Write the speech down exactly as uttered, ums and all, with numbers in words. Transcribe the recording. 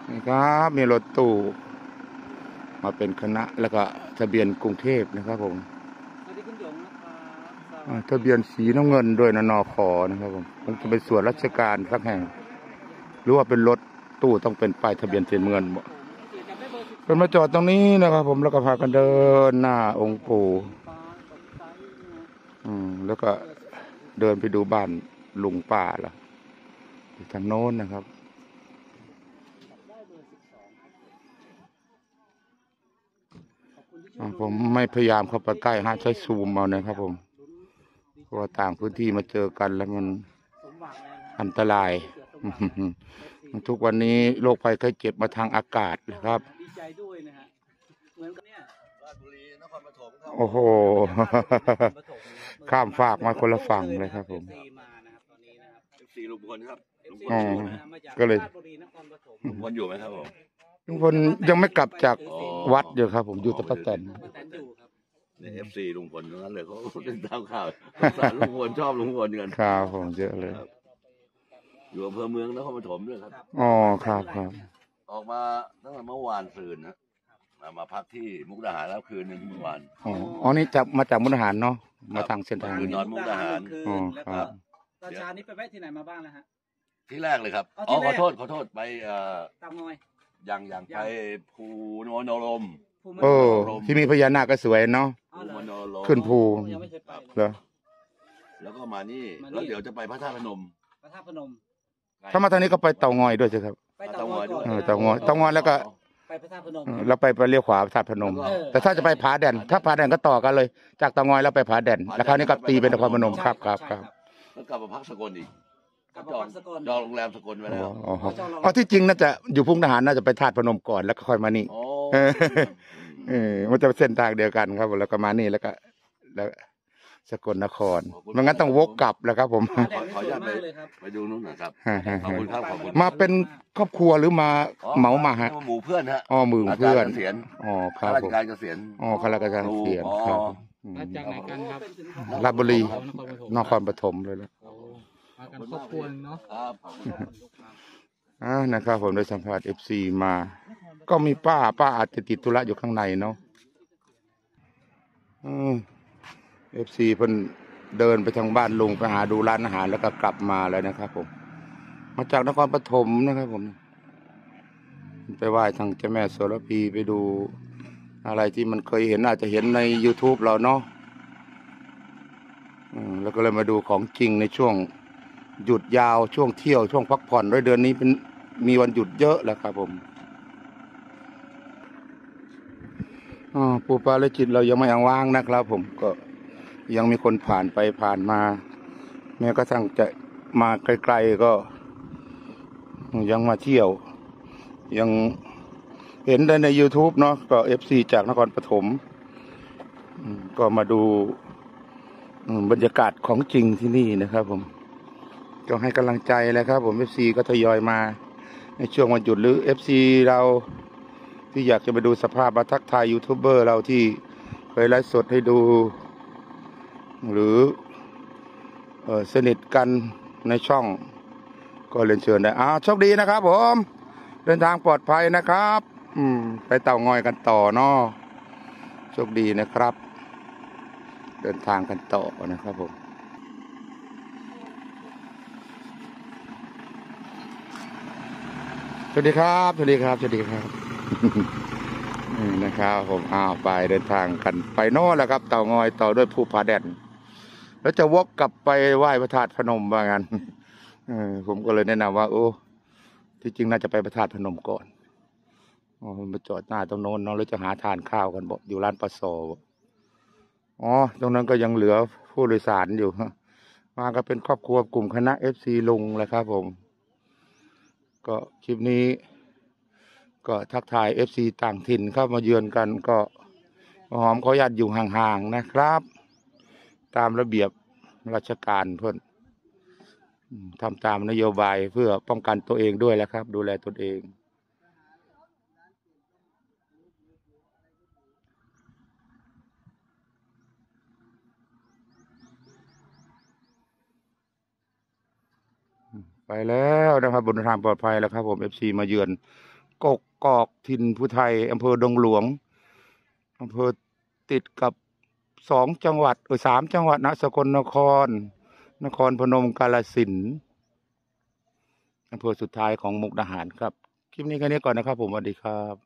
นี่ครับมีรถตู้มาเป็นคณะแล้วก็ทะเบียนกรุงเทพนะครับผมสวัสดีคุณหยงนะครับทะเบียนสีน้ำเงินด้วยนะนอคอนะครับผมคงจะเป็นส่วนราชการสักแห่งหรือว่าเป็นรถตู้ต้องเป็นป้ายทะเบียนสีน้ำเงินหมดเป็นมาจอดตรงนี้นะครับผมแล้วก็พากันเดินหน้าองค์ปู่อืมแล้วก็เดินไปดูบ้านลุงป้าละทางโน้นนะครับผมไม่พยายามเข้าไปใกล้ฮะใช้ซูมเอานะครับผมเพราะว่าต่างพื้นที่มาเจอกันแล้วมันอันตรายทุกวันนี้โรคภัยไข้เจ็บมาทางอากาศนะครับดีใจด้วยนะฮะเหมือนกับเนี่ยราชบุรีนครปฐมโอ้โหข้ามฝากมาคนละฝั่งเลยครับผมสี่ลุงพลครับอ๋อก็เลยลุงพลอยู่ไหมครับผมลุงพลยังไม่กลับจากวัดอยู่ครับผมอยู่ตะปะแตนเนี่ยเอฟซีลุงพลทั้งนั้นเลยเขาติดตามข่าวสารลุงพลชอบลุงพลกันครับผมเยอะเลยอยู่อำเภอเมืองนครปฐมด้วยครับอ๋อครับครับออกมาตั้งแต่เมื่อวานซืนนะมาพักที่มุกดาหารแล้วคืนนึงเมื่อวานอ๋อนี่จากมาจากมุกดาหารเนาะมาทางเส้นทางคืนนอนมุกดาหารอ๋อครับตอนเช้านี้ไปแวะที่ไหนมาบ้างแล้วฮะที่แรกเลยครับอ๋อขอโทษขอโทษไปเอ่อตามงอยยังยังไปภูโนนรมโอ้ที่มีพญานาคก็สวยเนาะขึ้นภูเหรอแล้วก็มานี่แล้วเดี๋ยวจะไปพระธาตุพนมพระธาตุพนมถ้ามาทางนี้ก็ไปเต่างอยด้วยใช่ครับไปเต่างอยด้วยเต่างอยเต่างอยแล้วก็ไปพระธาตุพนมเราไปไปเลี้ยวขวาพระธาตุพนมแต่ถ้าจะไปผาแดนถ้าผาแดนก็ต่อกันเลยจากเต่างอยแล้วไปผาแดนแล้วคราวนี้ก็ตีเป็นนครพนมครับครับครับแล้วกลับมาพักสกลอีกจองจองโรงแรมสกลไว้แล้วอ๋อที่จริงน่าจะอยู่พุ่งทหารน่าจะไปธาตุพนมก่อนแล้วก็ค่อยมานี่เออมันจะเส้นทางเดียวกันครับแล้วก็มานี่แล้วก็แล้วสกลนครไม่งั้นต้องวกกลับแล้วครับผมขออนุญาตไปไปดูนู่นหน่อยครับขอบคุณครับขอบคุณมาเป็นครอบครัวหรือมาเหมามาฮะหมู่เพื่อนฮะอ๋อหมู่เพื่อนอ๋อครับข้าราชการเกษียณอ๋อข้าราชการเกษียณครับมาจากไหนกันครับราชบุรีนครปฐมเลยนะมากันครอบครัวเนาะอ่านะครับผมได้สัมภาษณ์เอฟซีมาก็มีป้าป้าอาจจะติดธุระอยู่ข้างในเนาะอืมเอฟซีเพิ่นเดินไปทางบ้านลุงไปหาดูร้านอาหารแล้วก็กลับมาแล้วนะครับผมมาจากนครปฐมนะครับผมไปไหว้ทางเจ้าแม่โสระพีไปดูอะไรที่มันเคยเห็นอาจจะเห็นใน YouTube เราเนาะอืมแล้วก็เลยมาดูของจริงในช่วงหยุดยาวช่วงเที่ยวช่วงพักผ่อนด้วยเดือนนี้เป็นมีวันหยุดเยอะแล้วครับผมอ๋อปูปาและจิตเรายังไม่ยังว่างนะครับผมก็ยังมีคนผ่านไปผ่านมาแม้กระทั่งจะมาไกลๆก็ยังมาเที่ยวยังเห็นได้ใน YouTube เนาะก็เอฟซีจากนครปฐมก็มาดูบรรยากาศของจริงที่นี่นะครับผมก็ให้กำลังใจเลยครับผม เอฟ ซี ก็ทยอยมาในช่วงวันหยุดหรือ เอฟ ซี เราที่อยากจะไปดูสภาพมาทักทายยูทูบเบอร์เราที่เคยไลฟ์สดให้ดูหรือเอ่อสนิทกันในช่องก็เรียนเชิญได้อ้าวโชคดีนะครับผมเดินทางปลอดภัยนะครับอืมไปเต่างอยกันต่อเนาะโชคดีนะครับเดินทางกันต่อนะครับผมสวัสดีครับสวัสดีครับสวัสดีครับนะครับผมอ้าวไปเดินทางกันไปโน่นแหละครับเต่างอยต่อด้วยภูผาแดนแล้วจะวกกลับไปไหว้พระธาตุพนมว่างั้นผมก็เลยแนะนำว่าโอ้ที่จริงน่าจะไปพระธาตุพนมก่อนอ๋อมาจอดหน้าตรงโน้นเนาะแล้วจะหาทานข้าวกันบอกอยู่ร้านปลาโซอ๋อตรงนั้นก็ยังเหลือผู้โดยสารอยู่มาก็เป็นครอบครัวกลุ่มคณะ เอฟ ซี ลุงแหละครับผมก็คลิปนี้ก็ทักทาย เอฟ ซี ต่างถิ่นเข้ามาเยือนกันก็หอมขออนุญาตอยู่ห่างๆนะครับตามระเบียบราชการเพื่อนทำตามนโยบายเพื่อป้องกันตัวเองด้วยแหละครับดูแลตนเองไปแล้วนะครับบนทางปลอดภัยแล้วครับผม เอฟ ซี มาเยือนกกกอกถิ่นผู้ไทยอำเภอดงหลวงอำเภอติดกับสองจังหวัดเออสามจังหวัดนะสกลนครนครพนมกาฬสินธุ์อำเภอสุดท้ายของมุกดาหารครับคลิปนี้แค่นี้ก่อนนะครับผมสวัสดีครับ